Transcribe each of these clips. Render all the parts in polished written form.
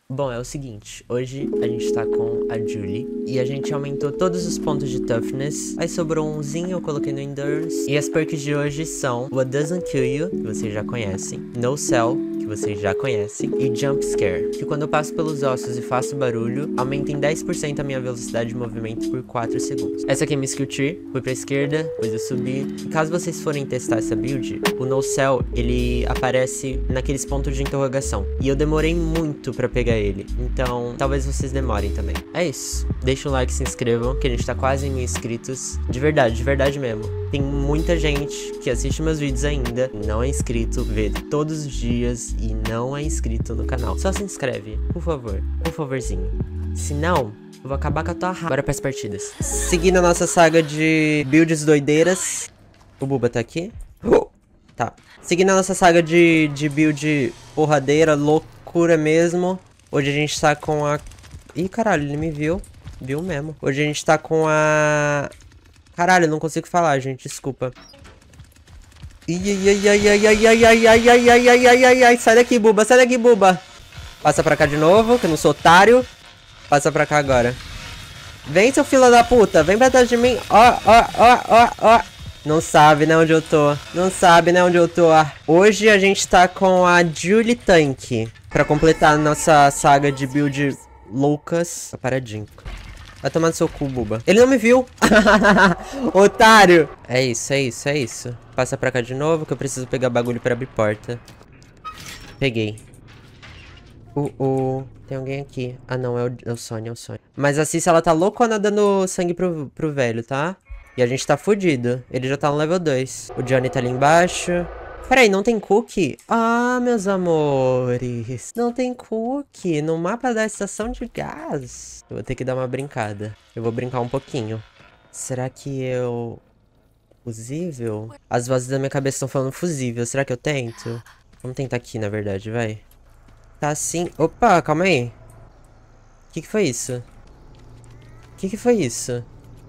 Bom, é o seguinte, hoje a gente tá com a Julie e a gente aumentou todos os pontos de toughness. Aí sobrou umzinho, eu coloquei no endurance. E as perks de hoje são What Doesn't Kill You, que vocês já conhecem, No Cell, que vocês já conhecem, e Jump Scare, que quando eu passo pelos ossos e faço barulho, aumenta em 10% a minha velocidade de movimento por 4 segundos. Essa aqui é minha skill tree, fui pra esquerda, depois eu subi. E caso vocês forem testar essa build, o No Cell, ele aparece naqueles pontos de interrogação. E eu demorei muito pra pegar ele, então talvez vocês demorem também. É isso, deixa um like, se inscrevam, que a gente tá quase em 1000 inscritos. De verdade mesmo. Tem muita gente que assiste meus vídeos ainda, não é inscrito, vê todos os dias e não é inscrito no canal. Só se inscreve, por favor, por favorzinho. Se não, eu vou acabar com a tua raiva. Bora pras partidas. Seguindo a nossa saga de builds doideiras. O Buba tá aqui? Tá. Seguindo a nossa saga de build porradeira, loucura mesmo. Hoje a gente tá com a... Ih, caralho, ele me viu. Viu mesmo. Hoje a gente tá com a... Caralho, eu não consigo falar, gente. Desculpa. Ai. Sai daqui, Buba. Sai daqui, Buba. Passa pra cá de novo, que eu não sou otário. Passa pra cá agora. Vem, seu filho da puta. Vem pra trás de mim. Ó. Não sabe, né, onde eu tô. Não sabe, né, onde eu tô. Hoje a gente tá com a Julie Tank. Pra completar a nossa saga de build loucas. Tá paradinho. Vai tomar no seu cu, Buba. Ele não me viu. Otário. É isso. Passa pra cá de novo, que eu preciso pegar bagulho pra abrir porta. Peguei. Tem alguém aqui. Ah, não, é o Sony, Mas a Cici, ela tá loucona dando sangue pro velho, tá? E a gente tá fudido. Ele já tá no level 2. O Johnny tá ali embaixo. Peraí, não tem cookie? Ah, meus amores. Não tem cookie no mapa da estação de gás. Eu vou ter que dar uma brincada. Eu vou brincar um pouquinho. Será que eu... Fusível? As vozes da minha cabeça estão falando fusível. Será que eu tento? Vamos tentar aqui, na verdade, vai. Tá assim... Opa, calma aí. O que foi isso? O que foi isso?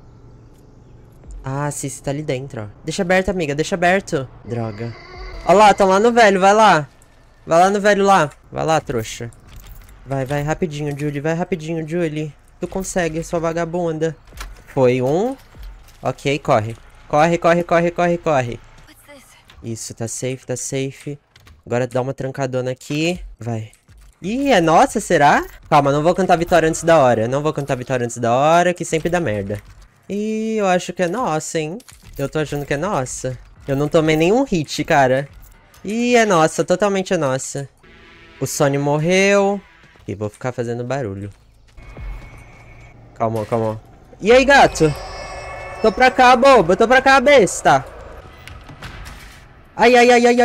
Ah, Cici tá ali dentro, ó. Deixa aberto, amiga. Deixa aberto. Droga. Ó lá, tão lá no velho. Vai lá. Vai lá no velho lá. Vai lá, trouxa. Vai rapidinho, Julie. Vai rapidinho, Julie. Tu consegue, sua vagabunda. Foi um. Ok, corre. Corre. Isso, tá safe. Agora dá uma trancadona aqui. Vai. Ih, é nossa, será? Calma, não vou cantar vitória antes da hora. Que sempre dá merda. Ih, eu acho que é nossa, hein? Eu tô achando que é nossa. Eu não tomei nenhum hit, cara. Ih, é nossa, totalmente é nossa. O Sony morreu. E vou ficar fazendo barulho. Calma. E aí, gato? Tô pra cá, boba. Tô pra cá, besta. Ai.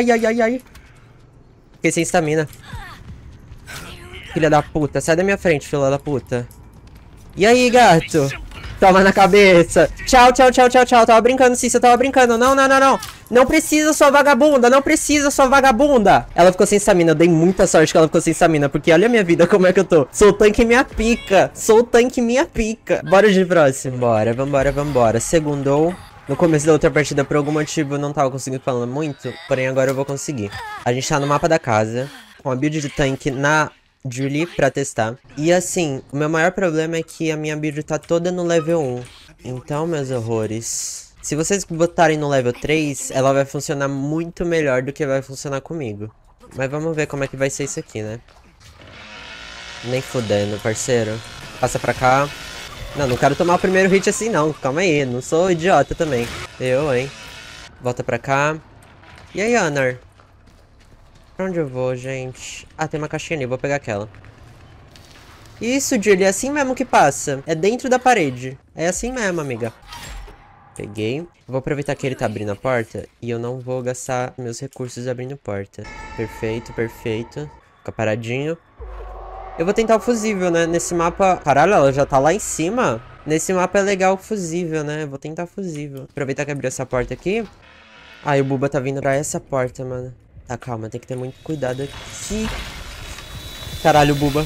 Fiquei sem estamina. Filha da puta. Sai da minha frente, filha da puta. E aí, gato? Toma na cabeça. Tchau. Tava brincando, Cícia. Tava brincando. Não. Não precisa, sua vagabunda. Ela ficou sem stamina. Eu dei muita sorte que ela ficou sem stamina. Porque olha a minha vida, como é que eu tô. Sou o tanque minha pica. Bora de próximo. Vambora. Segundou. No começo da outra partida, por algum motivo, eu não tava conseguindo falar muito. Porém, agora eu vou conseguir. A gente tá no mapa da casa. Com a build de tanque na... Julie pra testar. E assim, o meu maior problema é que a minha build tá toda no level 1. Então, meus horrores, se vocês botarem no level 3, ela vai funcionar muito melhor do que vai funcionar comigo. Mas vamos ver como é que vai ser isso aqui, né? Nem fudendo, parceiro. Passa pra cá. Não quero tomar o primeiro hit assim não. Calma aí, não sou idiota também. Eu, hein? Volta pra cá. E aí, Anar? Pra onde eu vou, gente? Ah, tem uma caixinha ali, vou pegar aquela. Isso, Julie, é assim mesmo que passa. É dentro da parede. É assim mesmo, amiga. Peguei. Vou aproveitar que ele tá abrindo a porta. E eu não vou gastar meus recursos abrindo porta. Perfeito. Fica paradinho. Eu vou tentar o fusível, né? Nesse mapa... Caralho, ela já tá lá em cima. Nesse mapa é legal o fusível, né? Eu vou tentar fusível. Aproveitar que abriu essa porta aqui. Ai, o Buba tá vindo pra essa porta, mano. Tá, calma, tem que ter muito cuidado aqui. Caralho, Buba.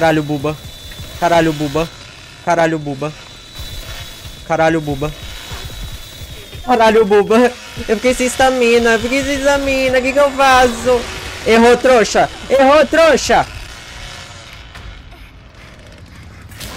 Eu fiquei sem estamina. O que eu faço? Errou, trouxa.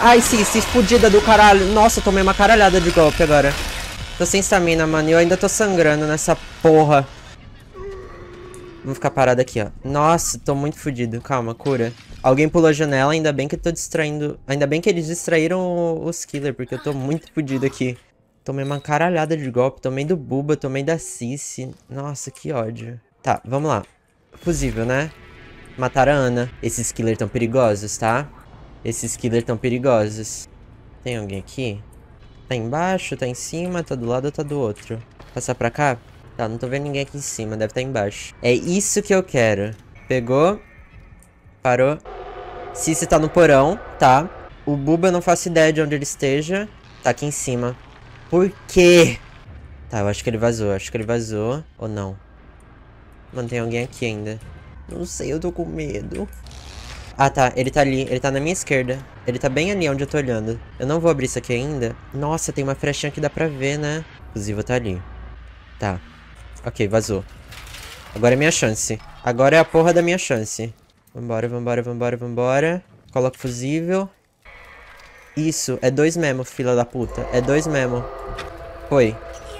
Ai, Cici, fudida do caralho. Nossa, eu tomei uma caralhada de golpe agora. Tô sem stamina, mano. E eu ainda tô sangrando nessa porra. Vamos ficar parado aqui, ó. Nossa, tô muito fudido. Calma, cura. Alguém pulou a janela, ainda bem que eu tô distraindo. Ainda bem que eles distraíram os killers, porque eu tô muito fudido aqui. Tomei uma caralhada de golpe. Tomei do Buba, tomei da Cici. Nossa, que ódio. Tá, vamos lá. Fusível, né? Mataram a Ana. Esses killers tão perigosos, tá? Esses killers tão perigosos. Tem alguém aqui? Tá embaixo, tá em cima, tá do lado ou tá do outro? Passar pra cá? Tá, não tô vendo ninguém aqui em cima, deve estar embaixo. É isso que eu quero. Pegou. Parou. Cici tá no porão, tá? O Buba eu não faço ideia de onde ele esteja. Tá aqui em cima. Por quê? Tá, eu acho que ele vazou, Ou não? Mano, tem alguém aqui ainda. Não sei, eu tô com medo. Ah, tá, ele tá ali, ele tá na minha esquerda. Ele tá bem ali onde eu tô olhando. Eu não vou abrir isso aqui ainda. Nossa, tem uma flechinha que dá pra ver, né? O fusível tá ali. Tá. Ok, vazou. Agora é minha chance. Agora é a porra da minha chance. Vambora, vambora, vambora, vambora. Coloca o fusível. Isso, é 2 mesmo, fila da puta. É 2 mesmo. Foi.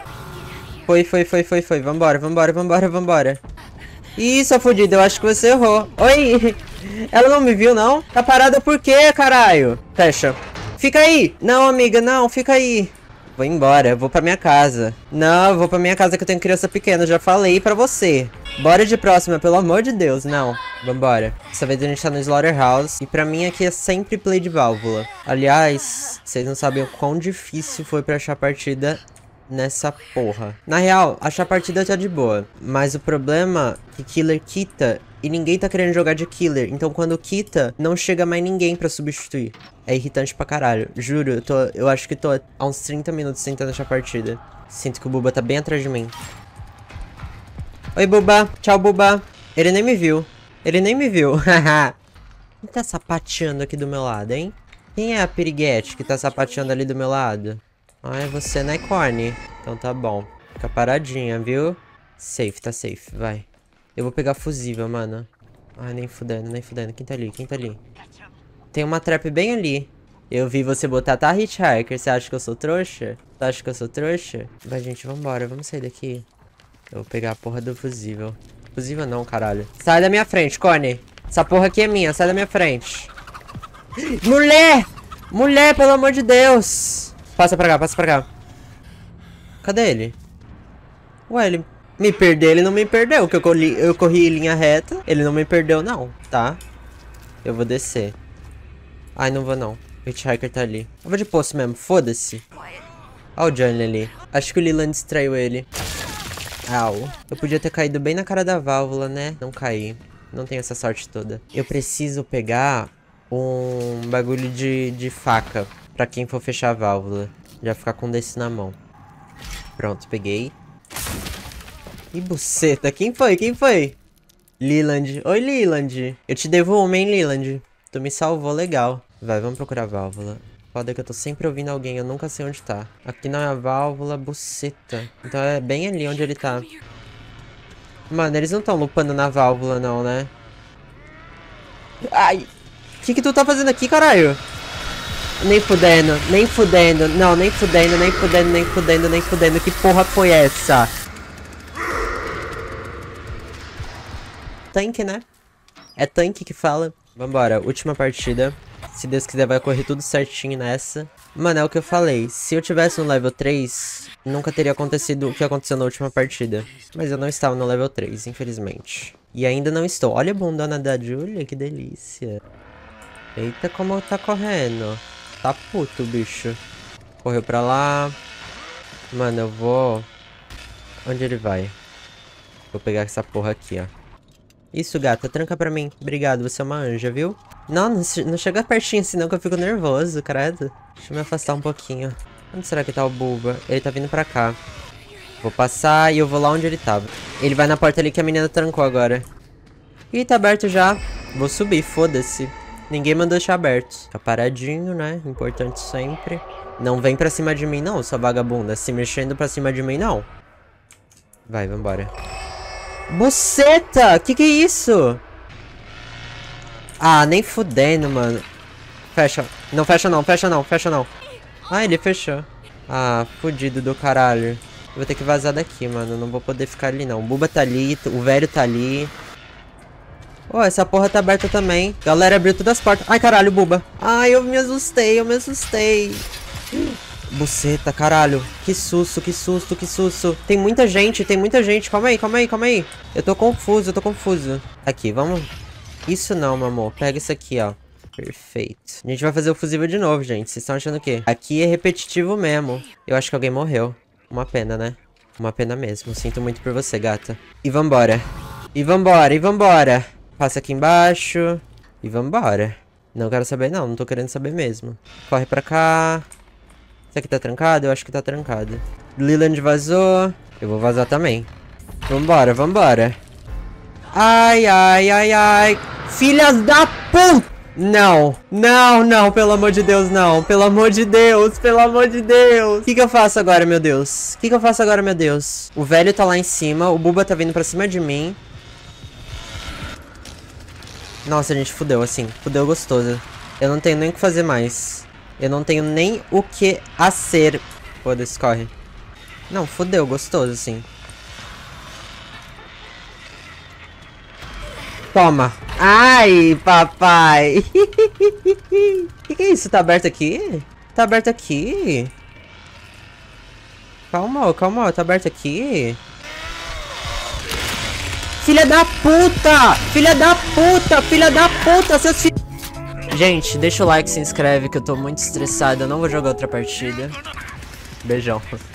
Foi. Vambora, vambora, vambora, vambora. Ih, sua fudida, eu acho que você errou. Oi! Ela não me viu, não? Tá parada por quê, caralho? Fecha. Fica aí! Não, amiga, não, fica aí. Vou embora, eu vou pra minha casa. Não, eu vou pra minha casa que eu tenho criança pequena, já falei pra você. Bora de próxima, pelo amor de Deus, não. Vambora. Dessa vez a gente tá no Slaughterhouse. E pra mim aqui é sempre play de válvula. Aliás, vocês não sabem o quão difícil foi pra achar partida nessa porra. Na real, achar partida tá de boa. Mas o problema é que killer quita e ninguém tá querendo jogar de killer. Então quando quita, não chega mais ninguém pra substituir. É irritante pra caralho. Juro, eu acho que tô há uns 30 minutos tentando achar partida. Sinto que o Buba tá bem atrás de mim. Oi, Buba. Tchau, Buba. Ele nem me viu. Ele nem me viu. Quem tá sapateando aqui do meu lado, hein? Quem é a piriguete que tá sapateando ali do meu lado? Ah, é você, né, Corny? Então tá bom. Fica paradinha, viu? Safe, tá safe. Vai. Eu vou pegar fusível, mano. Ai, nem fudendo, nem fudendo. Quem tá ali? Quem tá ali? Tem uma trap bem ali. Eu vi você botar, tá, Hitchhiker? Você acha que eu sou trouxa? Você acha que eu sou trouxa? Vai, gente, vambora. Vamos sair daqui. Eu vou pegar a porra do fusível. Fusível não, caralho. Sai da minha frente, Corny. Essa porra aqui é minha. Sai da minha frente. Mulher! Mulher, pelo amor de Deus! Passa pra cá, passa pra cá. Cadê ele? Ué, ele me perdeu, ele não me perdeu. Que eu corri em linha reta. Ele não me perdeu, não, tá? Eu vou descer. Ai, não vou, não. O Hitchhiker tá ali. Eu vou de poço mesmo, foda-se. Olha o Johnny ali. Acho que o Leland distraiu ele. Au. Eu podia ter caído bem na cara da válvula, né? Não caí. Não tenho essa sorte toda. Eu preciso pegar um bagulho de faca. Pra quem for fechar a válvula. Já ficar com um desse na mão. Pronto, peguei. Ih, buceta. Quem foi? Quem foi? Leland. Oi, Leland. Eu te devo uma, hein, Leland. Tu me salvou, legal. Vai, vamos procurar a válvula. Foda que eu tô sempre ouvindo alguém, eu nunca sei onde tá. Aqui não é a válvula, buceta. Então é bem ali onde ele tá. Mano, eles não tão lupando na válvula, não, né? Ai! O que tu tá fazendo aqui, caralho? Nem fudendo, nem fudendo. Não, nem fudendo, nem fudendo, nem fudendo, nem fudendo. Que porra foi essa? Tanque, né? É tanque que fala. Vambora, última partida. Se Deus quiser vai correr tudo certinho nessa. Mano, é o que eu falei. Se eu tivesse no level 3, nunca teria acontecido o que aconteceu na última partida. Mas eu não estava no level 3, infelizmente. E ainda não estou. Olha a bundona da Julia, que delícia. Eita, como tá correndo. Tá puto o bicho. Correu pra lá. Mano, eu vou... Onde ele vai? Vou pegar essa porra aqui, ó. Isso, gata. Tranca pra mim. Obrigado, você é uma anja, viu? Não chega pertinho assim não que eu fico nervoso, credo. Deixa eu me afastar um pouquinho. Onde será que tá o Buba? Ele tá vindo pra cá. Vou passar e eu vou lá onde ele tava. Ele vai na porta ali que a menina trancou agora. Ih, tá aberto já. Vou subir, foda-se. Ninguém mandou deixar aberto. Fica paradinho, né? Importante sempre. Não vem pra cima de mim, não, sua vagabunda. Se mexendo pra cima de mim, não. Vai, vambora. Buceta! Que é isso? Ah, nem fudendo, mano. Fecha. Não fecha não, fecha não, fecha não. Ah, ele fechou. Ah, fudido do caralho. Eu vou ter que vazar daqui, mano. Não vou poder ficar ali, não. O Buba tá ali, o velho tá ali. Oh, essa porra tá aberta também. Galera, abriu todas as portas. Ai, caralho, Buba. Ai, eu me assustei, eu me assustei. Buceta, caralho. Que susto, que susto, que susto. Tem muita gente, tem muita gente. Calma aí, calma aí, calma aí. Eu tô confuso, eu tô confuso. Aqui, vamos... Isso não, meu amor. Pega isso aqui, ó. Perfeito. A gente vai fazer o fusível de novo, gente. Vocês estão achando o quê? Aqui é repetitivo mesmo. Eu acho que alguém morreu. Uma pena, né? Uma pena mesmo. Sinto muito por você, gata. E vambora. E vambora, e vambora. Passa aqui embaixo. E vambora. Não quero saber, não. Não tô querendo saber mesmo. Corre pra cá. Isso aqui tá trancado? Eu acho que tá trancado. Leland vazou. Eu vou vazar também. Vambora, vambora. Ai, ai, ai, ai. Filhas da puta! Não, não, não, pelo amor de Deus, não. Pelo amor de Deus, pelo amor de Deus. O que eu faço agora, meu Deus? O que eu faço agora, meu Deus? O velho tá lá em cima, o Buba tá vindo pra cima de mim. Nossa, a gente fudeu, assim. Fudeu gostoso. Eu não tenho nem o que fazer mais. Eu não tenho nem o que a ser. Foda-se, corre. Não, fudeu gostoso, assim. Toma. Ai, papai. Que é isso? Tá aberto aqui? Tá aberto aqui? Calma, calma. Tá aberto aqui? Filha da puta! Filha da puta! Filha da puta! Seus filhos... Gente, deixa o like, se inscreve que eu tô muito estressado. Eu não vou jogar outra partida. Beijão.